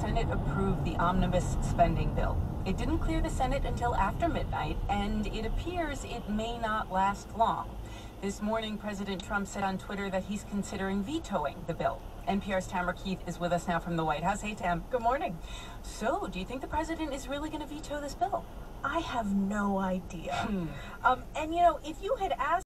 Senate approved the omnibus spending bill. It didn't clear the Senate until after midnight, and it appears it may not last long. This morning, President Trump said on Twitter that he's considering vetoing the bill. NPR's Tamara Keith is with us now from the White House. Hey, Tam. Good morning. So, do you think the president is really going to veto this bill? I have no idea. And if you had asked